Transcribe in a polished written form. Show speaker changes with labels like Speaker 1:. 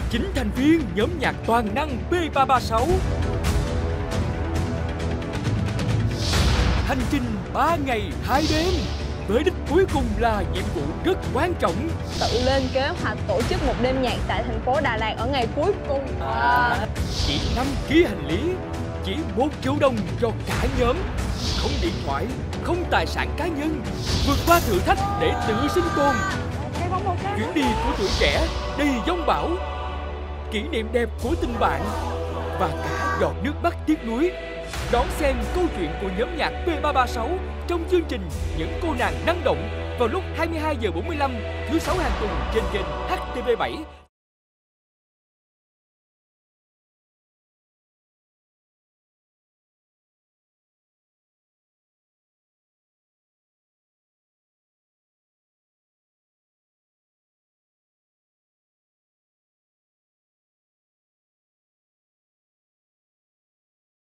Speaker 1: 9 thành viên nhóm nhạc toàn năng P336. Hành trình 3 ngày 2 đêm với đích cuối cùng là nhiệm vụ rất quan trọng.
Speaker 2: Tự lên kế hoạch tổ chức một đêm nhạc tại thành phố Đà Lạt ở ngày cuối cùng.
Speaker 1: Chỉ 5 ký hành lý, chỉ 1 triệu đồng cho cả nhóm. Không điện thoại, không tài sản cá nhân, vượt qua thử thách để tự sinh tồn. Chuyến đi của tuổi trẻ đầy giông bão, kỷ niệm đẹp của tình bạn và cả giọt nước mắt tiếc nuối. Đón xem câu chuyện của nhóm nhạc P336 trong chương trình Những cô nàng năng động vào lúc 22h45 thứ 6 hàng tuần trên kênh HTV7